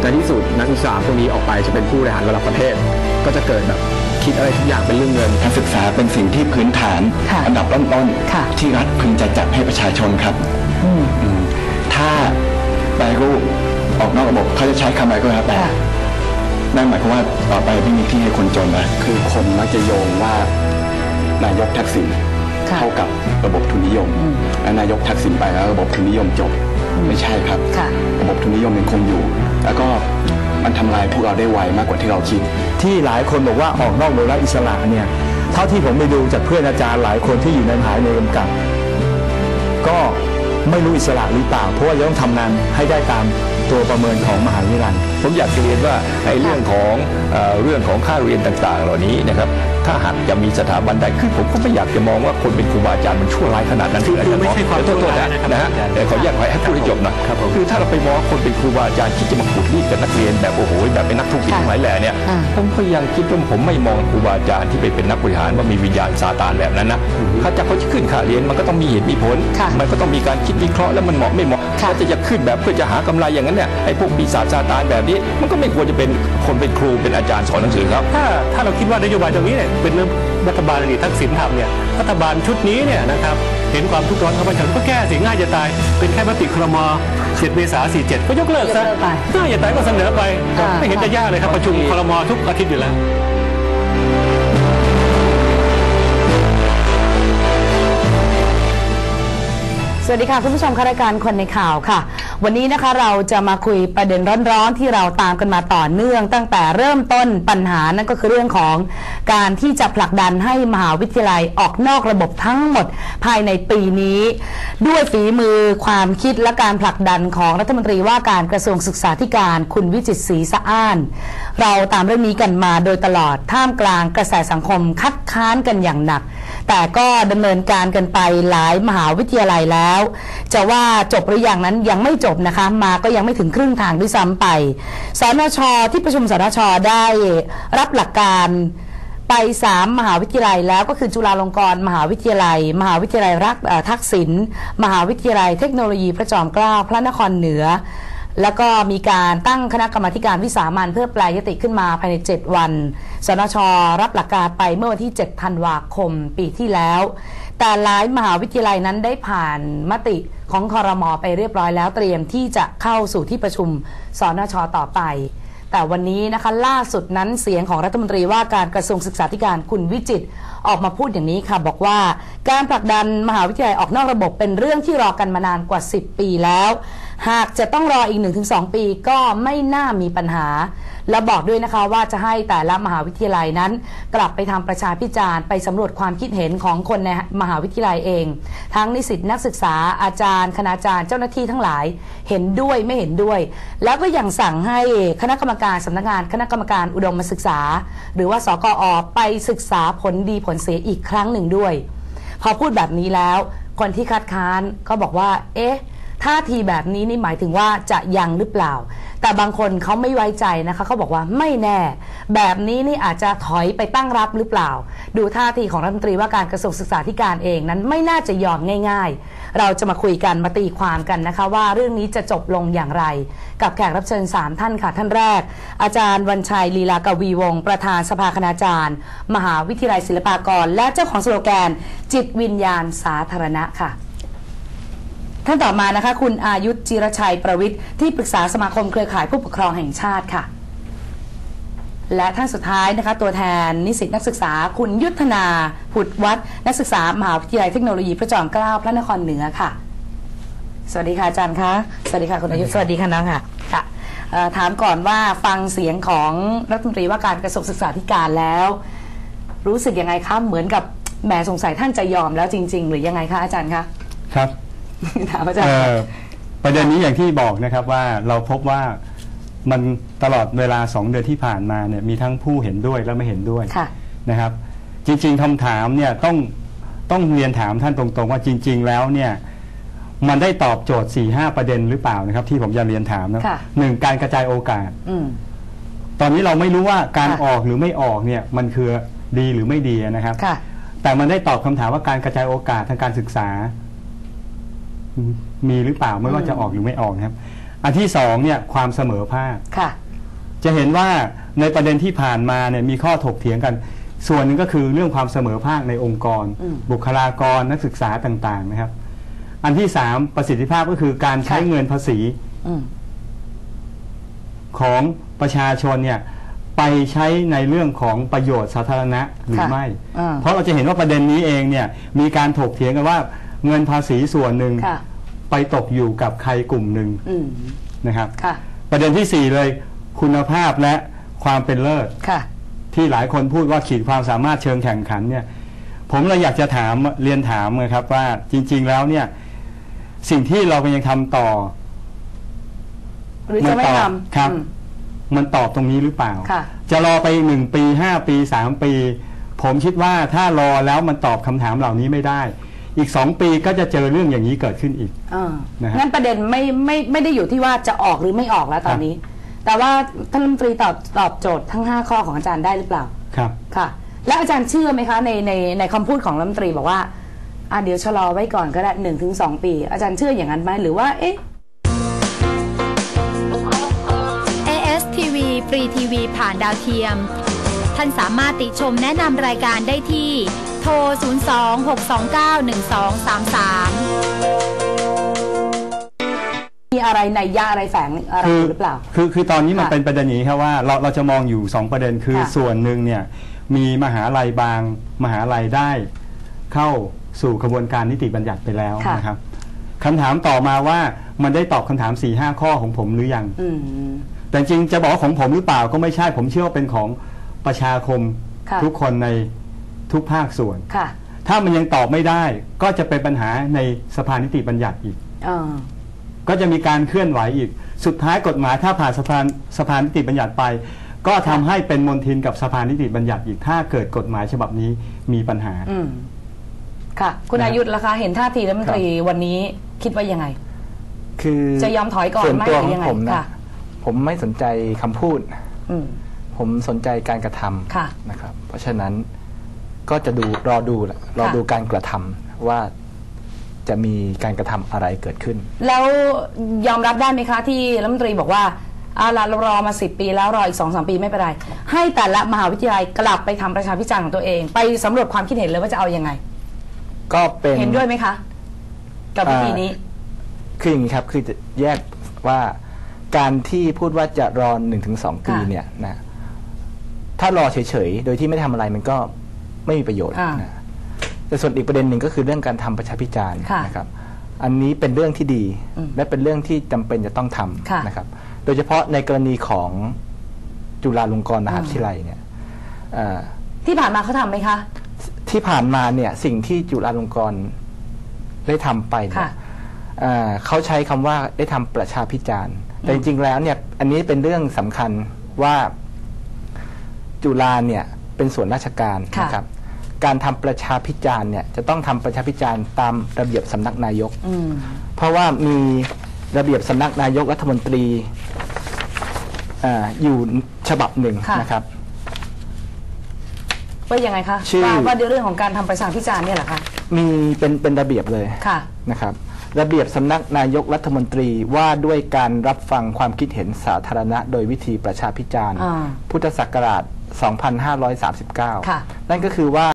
ในที่สุดนักศึกษาพวกนี้ออกไปจะเป็นผู้บริหารระดับประเทศก็จะเกิดแบบคิดอะไรทุกอย่างเป็นเรื่องเงินการศึกษาเป็นสิ่งที่พื้นฐานอันดับต้นๆที่รัฐพึงจะจัดให้ประชาชนครับถ้าแปรรูปออกนอกระบบเขาจะใช้คำอะไรก็แล้วแต่นั่นหมายความว่าต่อไปไม่มีที่ให้คนจนแล้วคือคนมักจะโยงว่านายกทักษิณเข้ากับระบบทุนนิยมนายกทักษิณไปแล้วระบบทุนนิยมจบไม่ใช่ครับระบบทุนนิยมยังคงอยู่แล้วก็มันทำลายพวกเราได้ไวมากกว่าที่เราคิดที่หลายคนบอกว่าออกนอกโดยรัฐอิสระเนี่ยเท่าที่ผมไปดูจากเพื่อนอาจารย์หลายคนที่อยู่ในมหาวิทยาลัยกำกับก็ไม่รู้อิสระหรือเปล่าเพราะว่าจะต้องทำงานให้ได้ตามตัวประเมินของมหาวิทยาลัยผมอยากเรียนว่าเรื่องของค่าเรียนต่างๆเหล่านี้นะครับถ้าหากจะมีสถาบันใดขึ้นผมก็ไม่อยากจะมองว่าคนเป็นครูบาอาจารย์มันชั่วร้ายขนาดนั้นคือไม่ใช่ความชั่วร้ายนะฮะขออนุญาตให้พูดให้จบหน่อยคือถ้าเราไปมองคนเป็นครูบาอาจารย์คิดจะมาขุดรีดกับนักเรียนแบบโอ้โหแบบเป็นนักธุรกิจทั้งหลายแหล่เนี่ยผมก็ยังคิดว่าผมไม่มองครูบาอาจารย์ที่ไปเป็นนักบริหารว่ามีวิญญาณซาตานแบบนั้นนะถ้าจะเขาจะขึ้นค่าเรียนมันก็ต้องมีเหตุมีผลมันก็ต้องมีการคิดวิเคราะห์แล้วมันเหมาะไม่เหมาะถ้าจะขึ้นแบบเพื่อจะหากำไรอย่างนั้นเนี่ยไอ้พวกปีศาจซาตานแบบนี้มันก็ไม่ควรจะเป็นคนเป็นครูเป็นอาจารย์สอนหนังสือครับถ้าเราคิดว่านโยบายตรงนี้เนี่ยเป็นรัฐบาลอดีตทักษิณทำเนี่ยรัฐบาลชุดนี้เนี่ยนะครับเห็นความทุกข์ร้อนของประชาชนก็แก้สิง่ายจะตายเป็นแค่มติครม. 7 เมษายน 47ก็ยกเลิกซะง่ายจะตายก็เสนอไปไม่เห็นจะยากเลยครับประชุมครม. ทุกอาทิตย์อยู่แล้วสวัสดีค่ะคุณผู้ชมค่ะรายการคนในข่าวค่ะวันนี้นะคะเราจะมาคุยประเด็นร้อนๆที่เราตามกันมาต่อเนื่องตั้งแต่เริ่มต้นปัญหานั่นก็คือเรื่องของการที่จะผลักดันให้มหาวิทยาลัยออกนอกระบบทั้งหมดภายในปีนี้ด้วยฝีมือความคิดและการผลักดันของรัฐมนตรีว่าการกระทรวงศึกษาธิการคุณวิจิตรศรีสะอ้านเราตามเรื่องนี้กันมาโดยตลอดท่ามกลางกระแสสังคมคัดค้านกันอย่างหนักแต่ก็ดำเนินการกันไปหลายมหาวิทยาลัยแล้วจะว่าจบหรือยังนั้นยังไม่จบนะคะมาก็ยังไม่ถึงครึ่งทางด้วยซ้ำไปสนช.ที่ประชุมสนช.ได้รับหลักการไป3มหาวิทยาลัยแล้วก็คือจุฬาลงกรณ์มหาวิทยาลัยมหาวิทยาลัยทักษิณมหาวิทยาลัยเทคโนโลยีพระจอมเกล้าพระนครเหนือแล้วก็มีการตั้งคณะกรรมาการวิสามัญเพื่อแปลยติขึ้นมาภายใน7วันสนช.รับหลักการไปเมื่อวันที่7ธันวาคมปีที่แล้วแต่หลายมหาวิทยาลัยนั้นได้ผ่านมติของครม.ไปเรียบร้อยแล้วเตรียมที่จะเข้าสู่ที่ประชุมสนช.ต่อไปแต่วันนี้นะคะล่าสุดนั้นเสียงของรัฐมนตรีว่าการกระทรวงศึกษาธิการคุณวิจิตรออกมาพูดอย่างนี้ค่ะบอกว่าการผลักดันมหาวิทยาลัยออกนอกระบบเป็นเรื่องที่รอกันมานานกว่า10ปีแล้วหากจะต้องรออีก 1-2 ปีก็ไม่น่ามีปัญหาและบอกด้วยนะคะว่าจะให้แต่ละมหาวิทยาลัยนั้นกลับไปทำประชาพิจารณ์ไปสำรวจความคิดเห็นของคนในมหาวิทยาลัยเองทั้งนิสิตนักศึกษาอาจารย์คณาจารย์เจ้าหน้าที่ทั้งหลายเห็นด้วยไม่เห็นด้วยแล้วก็ยังสั่งให้คณะกรรมการสำนักงานคณะกรรมการอุดมศึกษาหรือว่าสกอ.ไปศึกษาผลดีผลเสียอีกครั้งหนึ่งด้วยพอพูดแบบนี้แล้วคนที่คัดค้านก็บอกว่าท่าทีแบบนี้นี่หมายถึงว่าจะยังหรือเปล่าแต่บางคนเขาไม่ไว้ใจนะคะเขาบอกว่าไม่แน่แบบนี้นี่อาจจะถอยไปตั้งรับหรือเปล่าดูท่าทีของรัฐมนตรีว่าการกระทรวงศึกษาธิการเองนั้นไม่น่าจะยอมง่ายๆเราจะมาคุยกันมาตีความกันนะคะว่าเรื่องนี้จะจบลงอย่างไรกับแขกรับเชิญ3ท่านค่ะท่านแรกอาจารย์วันชัยลีลากวีวงศ์ประธานสภาคณาจารย์มหาวิทยาลัยศิลปากรและเจ้าของสโลแกนจิตวิญญาณสาธารณะค่ะท่านต่อมานะคะคุณอายุธ จิรชัยประวิทย์ที่ปรึกษาสมาคมเครือข่ายผู้ปกครองแห่งชาติค่ะและท่านสุดท้ายนะคะตัวแทนนิสิตนักศึกษาคุณยุทธนาผุดวัดนักศึกษามหาวิทยาลัยเทคโนโลยีพระจอมเกล้าพระนครเหนือค่ะสวัสดีค่ะอาจารย์คะสวัสดีค่ะคุณอายุธสวัสดีค่ะน้องค่ะถามก่อนว่าฟังเสียงของรัฐมนตรีว่าการกระทรวงศึกษาธิการแล้วรู้สึกยังไงคะเหมือนกับแหมสงสัยท่านจะยอมแล้วจริงๆหรือยังไงคะอาจารย์คะครับประเด็นนี้อย่างที่บอกนะครับว่าเราพบว่ามันตลอดเวลา2 เดือนที่ผ่านมาเนี่ยมีทั้งผู้เห็นด้วยและไม่เห็นด้วยนะครับจริงๆคำถามเนี่ยต้องเรียนถามท่านตรงๆว่าจริงๆแล้วเนี่ยมันได้ตอบโจทย์ 4-5 ประเด็นหรือเปล่านะครับที่ผมจะเรียนถามนะ1การกระจายโอกาสตอนนี้เราไม่รู้ว่าการออกหรือไม่ออกเนี่ยมันคือดีหรือไม่ดีนะครับแต่มันได้ตอบคำถามว่าการกระจายโอกาสทางการศึกษามีหรือเปล่าไม่ว่าจะออกหรือไม่ออกนะครับอันที่สองเนี่ยความเสมอภาคค่ะจะเห็นว่าในประเด็นที่ผ่านมาเนี่ยมีข้อถกเถียงกัน ส่วนหนึ่งก็คือเรื่องความเสมอภาคในองค์กร บุคลากรนักศึกษาต่างๆนะครับ อันที่สามประสิทธิภาพก็คือการใช้เงินภาษีของประชาชนเนี่ยไปใช้ในเรื่องของประโยชน์สาธารณะหรือไม่ เพราะเราจะเห็นว่าประเด็นนี้เองเนี่ยมีการถกเถียงกันว่าเงินภาษีส่วนหนึ่งไปตกอยู่กับใครกลุ่มหนึ่งนะครับประเด็นที่สี่เลยคุณภาพและความเป็นเลิศที่หลายคนพูดว่าขีดความสามารถเชิงแข่งขันเนี่ยผมเลยอยากจะเรียนถามนะครับว่าจริงๆแล้วเนี่ยสิ่งที่เรายังทำต่อหรือจะไม่ทำครับมันตอบตรงนี้หรือเปล่าจะรอไป1 ปี5 ปี3 ปี ผมคิดว่าถ้ารอแล้วมันตอบคำถามเหล่านี้ไม่ได้อีก2 ปีก็จะเจอเรื่องอย่างนี้เกิดขึ้นอีกงั้นประเด็นไม่ได้อยู่ที่ว่าจะออกหรือไม่ออกแล้วตอนนี้แต่ว่าท่านรัฐมนตรีตอบโจทย์ทั้ง5 ข้อของอาจารย์ได้หรือเปล่าครับค่ะแล้วอาจารย์เชื่อไหมคะในคำพูดของรัฐมนตรีบอกว่าเดี๋ยวชะลอไว้ก่อนก็ได้ 1-2 ปีอาจารย์เชื่ออย่างนั้นไหมหรือว่า ASTV ฟรีทีวีผ่านดาวเทียมท่านสามารถติชมแนะนำรายการได้ที่โทร 02-629-1233 มีอะไรนัยยะอะไรแฝงอะไรหรือเปล่าคือตอนนี้มันเป็นประเด็นนี้ครับว่าเราจะมองอยู่2 ประเด็นคือส่วนหนึ่งเนี่ยมีมหาลัยบางมหาลัยได้เข้าสู่กระบวนการนิติบัญญัติไปแล้วนะครับคำถามต่อมาว่ามันได้ตอบคำถาม 4-5 ข้อของผมหรือยังแต่จริงจะบอกของผมหรือเปล่าก็ไม่ใช่ผมเชื่อว่าเป็นของประชาคมทุกคนในทุกภาคส่วนถ้ามันยังตอบไม่ได้ก็จะเป็นปัญหาในสภานิติบัญญัติอีกก็จะมีการเคลื่อนไหวอีกสุดท้ายกฎหมายถ้าผ่านสภานิติบัญญัติไปก็ทำให้เป็นมลทินกับสภานิติบัญญัติอีกถ้าเกิดกฎหมายฉบับนี้มีปัญหาค่ะคุณอายุธล่ะคะเห็นท่าทีรัฐมนตรีวันนี้คิดว่ายังไงคือจะยอมถอยก่อนไหมหรือยังไงผมไม่สนใจคำพูดผมสนใจการกระทำนะครับเพราะฉะนั้นก็จะรอดูการกระทำว่าจะมีการกระทำอะไรเกิดขึ้นแล้วยอมรับได้ไหมคะที่รัฐมนตรีบอกว่าเรารอมา10 ปีแล้วรออีก 2-3 ปีไม่เป็นไรให้แต่ละมหาวิทยาลัยกลับไปทำประชาพิจารณ์ของตัวเองไปสำรวจความคิดเห็นเลยว่าจะเอายังไงก็เป็นเห็นด้วยไหมคะกับวิธีนี้คืออย่างนี้ครับคือจะแยกว่าการที่พูดว่าจะรอ 1-2 ปีเนี่ยนะถ้ารอเฉยๆโดยที่ไม่ทำอะไรมันก็ไม่มีประโยชน์นะแต่ส่วนอีกประเด็นหนึ่งก็คือเรื่องการทำประชาพิจารณ์นะครับอันนี้เป็นเรื่องที่ดีและเป็นเรื่องที่จำเป็นจะต้องทำนะครับโดยเฉพาะในกรณีของจุฬาลงกรณ์มหาวิทยาลัยเนี่ยที่ผ่านมาเขาทำไหมคะที่ผ่านมาเนี่ยสิ่งที่จุฬาลงกรณ์ได้ทำไปเนี่ยเขาใช้คำว่าได้ทำประชาพิจารณ์แต่จริงๆแล้วเนี่ยอันนี้เป็นเรื่องสำคัญว่าจุฬาเนี่ยเป็นส่วนราชการนะครับการทำประชาพิจารณ์เนี่ยจะต้องทำประชาพิจารณ์ตามระเบียบสำนักนายกเพราะว่ามีระเบียบสำนักนายกรัฐมนตรีอยู่ฉบับหนึ่งนะครับว่ายังไงคะว่าเรื่องของการทำประชาพิจารณ์เนี่ยเหรอคะมีเป็นระเบียบเลยนะครับระเบียบสำนักนายกรัฐมนตรีว่าด้วยการรับฟังความคิดเห็นสาธารณะโดยวิธีประชาพิจารณ์พุทธศักราช 2539 นั่นก็คือว่า